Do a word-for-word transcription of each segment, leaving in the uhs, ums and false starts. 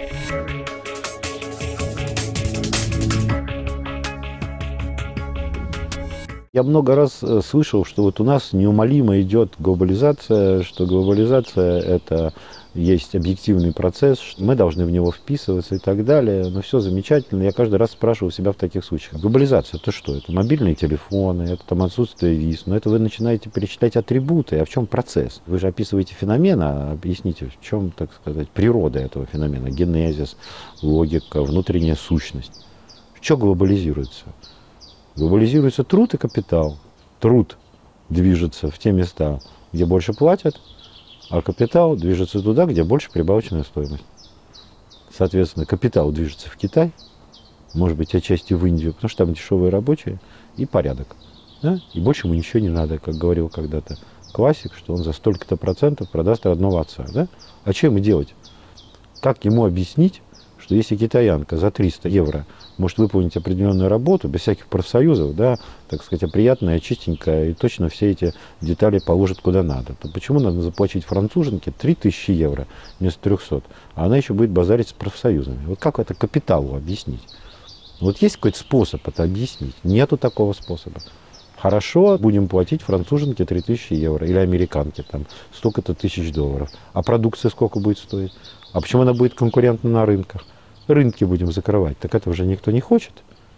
Я много раз слышал, что вот у нас неумолимо идет глобализация, что глобализация – это есть объективный процесс, что мы должны в него вписываться и так далее. Но все замечательно. Я каждый раз спрашиваю себя в таких случаях. Глобализация – это что? Это мобильные телефоны, это там отсутствие виз. Но это вы начинаете перечислять атрибуты. А в чем процесс? Вы же описываете феномен, а объясните, в чем, так сказать, природа этого феномена, генезис, логика, внутренняя сущность. Что глобализируется? Глобализируется труд и капитал. Труд движется в те места, где больше платят, а капитал движется туда, где больше прибавочная стоимость. Соответственно, капитал движется в Китай, может быть, отчасти в Индию, потому что там дешевые рабочие и порядок. Да? И больше ему ничего не надо, как говорил когда-то классик, что он за столько-то процентов продаст родного отца. Да? А что ему делать? Как ему объяснить, что если китаянка за триста евро может выполнить определенную работу, без всяких профсоюзов, да, так сказать, а приятная, чистенькая, и точно все эти детали положит куда надо, то почему надо заплатить француженке три тысячи евро вместо трёхсот, а она еще будет базарить с профсоюзами? Вот как это капиталу объяснить? Вот есть какой-то способ это объяснить? Нету такого способа. Хорошо, будем платить француженке три тысячи евро, или американке там столько-то тысяч долларов. А продукция сколько будет стоить? А почему она будет конкурентна на рынках? Рынки будем закрывать, так этого же никто не хочет.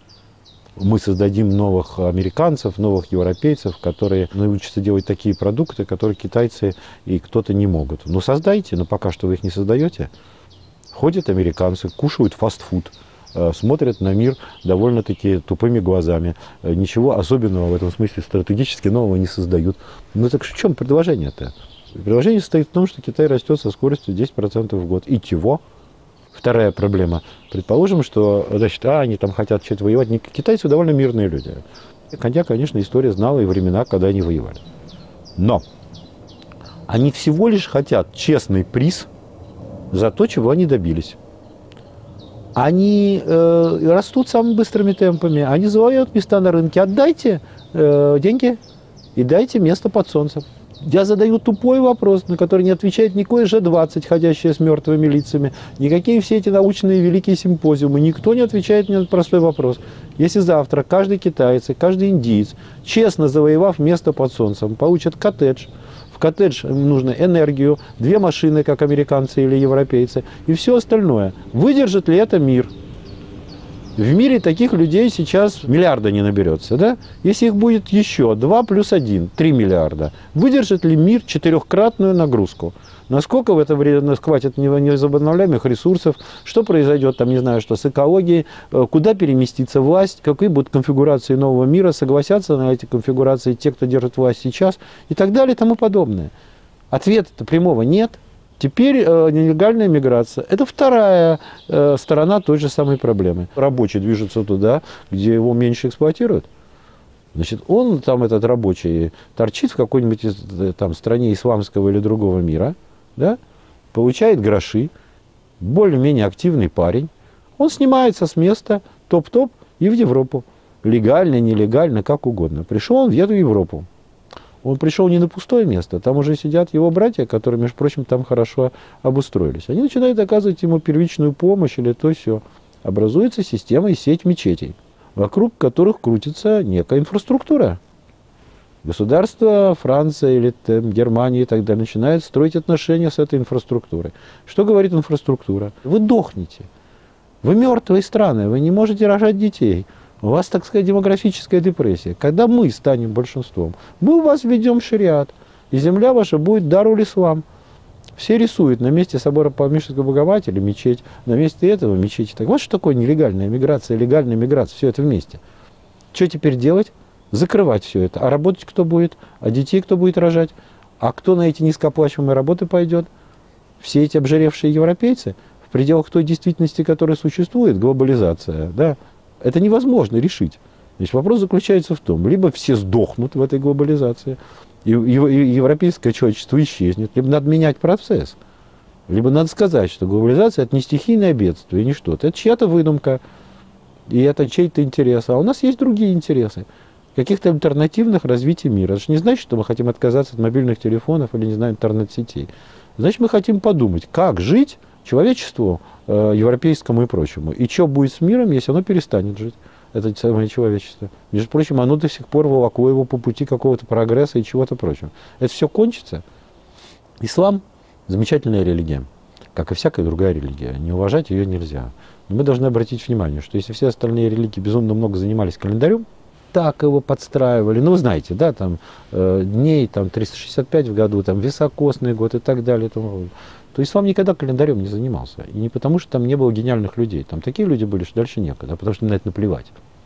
Мы создадим новых американцев, новых европейцев, которые научатся делать такие продукты, которые китайцы и кто-то не могут. Ну создайте, но пока что вы их не создаете. Ходят американцы, кушают фастфуд, смотрят на мир довольно-таки тупыми глазами. Ничего особенного в этом смысле стратегически нового не создают. Ну так в чем предложение-то? Предложение состоит в том, что Китай растет со скоростью десять процентов в год. И чего? Вторая проблема. Предположим, что, значит, а, они там хотят что-то воевать. Китайцы довольно мирные люди. Хотя, конечно, история знала и времена, когда они воевали. Но они всего лишь хотят честный приз за то, чего они добились. Они э, растут самыми быстрыми темпами, они завоевывают места на рынке. Отдайте э, деньги и дайте место под солнцем. Я задаю тупой вопрос, на который не отвечает никакой Ж двадцать, ходящая с мертвыми лицами, никакие все эти научные великие симпозиумы. Никто не отвечает мне на простой вопрос. Если завтра каждый китаец и каждый индиец, честно завоевав место под солнцем, получит коттедж, в коттедж нужно энергию, две машины, как американцы или европейцы, и все остальное, выдержит ли это мир? В мире таких людей сейчас миллиарда не наберется, да? Если их будет еще два плюс один, три миллиарда, выдержит ли мир четырехкратную нагрузку? Насколько в это время хватит невозобновляемых ресурсов? Что произойдет, там, не знаю, что с экологией? Куда переместится власть? Какие будут конфигурации нового мира? Согласятся на эти конфигурации те, кто держит власть сейчас? И так далее, и тому подобное. Ответа-то прямого нет. Теперь э, нелегальная миграция. Это вторая э, сторона той же самой проблемы. Рабочий движется туда, где его меньше эксплуатируют. Значит, он там, этот рабочий, торчит в какой-нибудь там стране исламского или другого мира, да, получает гроши, более-менее активный парень. Он снимается с места, топ-топ, и в Европу. Легально, нелегально, как угодно. Пришел он в Европу. Он пришел не на пустое место, там уже сидят его братья, которые, между прочим, там хорошо обустроились. Они начинают оказывать ему первичную помощь или то все. Образуется система и сеть мечетей, вокруг которых крутится некая инфраструктура. Государство, Франция или там, Германия и так далее начинают строить отношения с этой инфраструктурой. Что говорит инфраструктура? Вы дохнете. Вы мертвые страны, вы не можете рожать детей. У вас, так сказать, демографическая депрессия. Когда мы станем большинством, мы у вас введем шариат, и земля ваша будет даруль ислам. Все рисуют на месте собора Палмирского Богоматери мечеть, на месте этого мечети. Так вот что такое нелегальная миграция, легальная миграция, все это вместе. Что теперь делать? Закрывать все это. А работать кто будет? А детей кто будет рожать? А кто на эти низкооплачиваемые работы пойдет? Все эти обжиревшие европейцы? В пределах той действительности, которая существует, глобализация, да, это невозможно решить. Значит, вопрос заключается в том, либо все сдохнут в этой глобализации, и, и, и европейское человечество исчезнет, либо надо менять процесс. Либо надо сказать, что глобализация – это не стихийное бедствие, не что-то. Это чья-то выдумка, и это чей-то интерес. А у нас есть другие интересы. Каких-то альтернативных развитий мира. Это же не значит, что мы хотим отказаться от мобильных телефонов или, не знаю, интернет-сетей. Значит, мы хотим подумать, как жить человечеству, э, европейскому и прочему. И что будет с миром, если оно перестанет жить? Это самое человечество. Между прочим, оно до сих пор волокло его по пути какого-то прогресса и чего-то прочего. Это все кончится. Ислам – замечательная религия, как и всякая другая религия. Не уважать ее нельзя. Но мы должны обратить внимание, что если все остальные религии безумно много занимались календарем, так его подстраивали, ну вы знаете, да, там э, дней там триста шестьдесят пять в году, там високосный год и так далее, там, то ислам никогда календарем не занимался. И не потому, что там не было гениальных людей. Там такие люди были, что дальше некогда, а потому что им на это наплевать.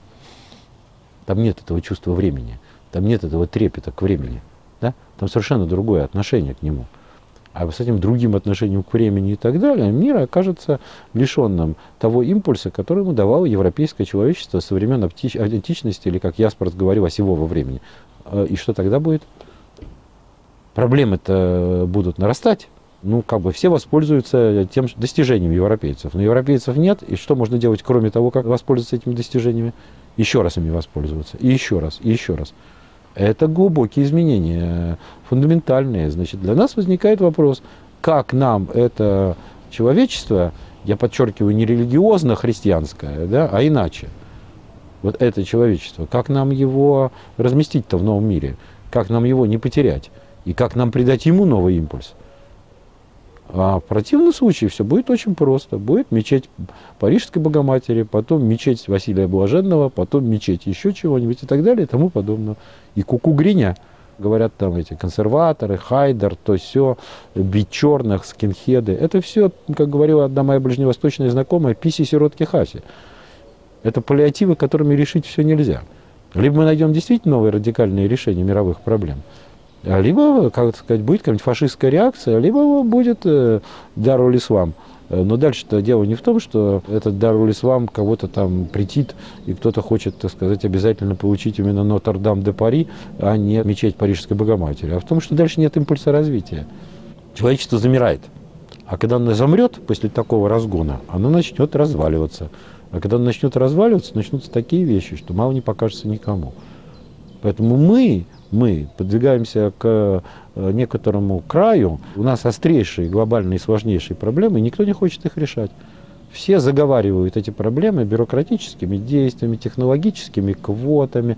Там нет этого чувства времени, там нет этого трепета к времени. Да? Там совершенно другое отношение к нему. А с этим другим отношением к времени и так далее мир окажется лишенным того импульса, который ему давало европейское человечество со времен античности, или, как Ясперс говорил, осевого времени. И что тогда будет? Проблемы-то будут нарастать. Ну, как бы все воспользуются тем достижением европейцев. Но европейцев нет, и что можно делать, кроме того, как воспользоваться этими достижениями? Еще раз ими воспользоваться, и еще раз, и еще раз. Это глубокие изменения, фундаментальные. Значит, для нас возникает вопрос, как нам это человечество, я подчеркиваю, не религиозно-христианское, да, а иначе, вот это человечество, как нам его разместить-то в новом мире, как нам его не потерять, и как нам придать ему новый импульс. А в противном случае все будет очень просто. Будет мечеть Парижской Богоматери, потом мечеть Василия Блаженного, потом мечеть еще чего-нибудь и так далее и тому подобное. И куку-гриня, говорят там эти консерваторы, Хайдер, то все, бить черных, скинхеды. Это все, как говорила одна моя ближневосточная знакомая, писи сиротки Хаси. Это паллиативы, которыми решить все нельзя. Либо мы найдем действительно новые радикальные решения мировых проблем, либо, как сказать, будет какая-нибудь фашистская реакция, либо будет э, Даруль-Ислам. Но дальше-то дело не в том, что этот Даруль-Ислам кого-то там претит, и кто-то хочет, так сказать, обязательно получить именно Нотр-Дам-де-Пари, а не мечеть Парижской Богоматери. А в том, что дальше нет импульса развития. Человечество замирает. А когда оно замрет после такого разгона, оно начнет разваливаться. А когда оно начнет разваливаться, начнутся такие вещи, что мало не покажется никому. Поэтому мы... мы подвигаемся к некоторому краю, у нас острейшие, глобальные, сложнейшие проблемы, и никто не хочет их решать. Все заговаривают эти проблемы бюрократическими действиями, технологическими квотами.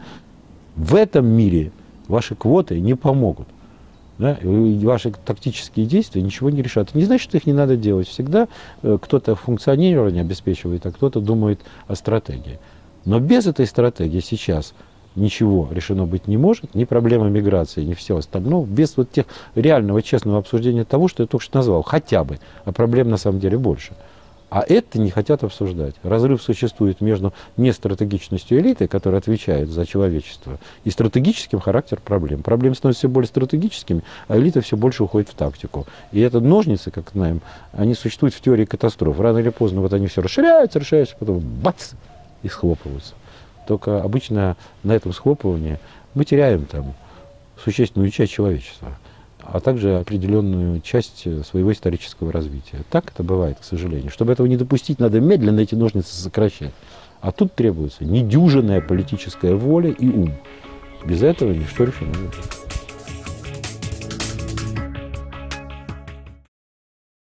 В этом мире ваши квоты не помогут. Да? И ваши тактические действия ничего не решат. Это не значит, что их не надо делать. Всегда кто-то функционирование обеспечивает, а кто-то думает о стратегии. Но без этой стратегии сейчас ничего решено быть не может, ни проблема миграции, ни всего остального, без вот тех реального, честного обсуждения того, что я только что назвал, хотя бы, а проблем на самом деле больше. А это не хотят обсуждать. Разрыв существует между нестратегичностью элиты, которая отвечает за человечество, и стратегическим характером проблем. Проблемы становятся все более стратегическими, а элита все больше уходит в тактику. И это ножницы, как знаем, они существуют в теории катастроф. Рано или поздно вот они все расширяются, расширяются, потом бац, и схлопываются. Только обычно на этом схлопывании мы теряем там существенную часть человечества, а также определенную часть своего исторического развития. Так это бывает, к сожалению. Чтобы этого не допустить, надо медленно эти ножницы сокращать. А тут требуется недюжинная политическая воля и ум. Без этого ничто решено не будет.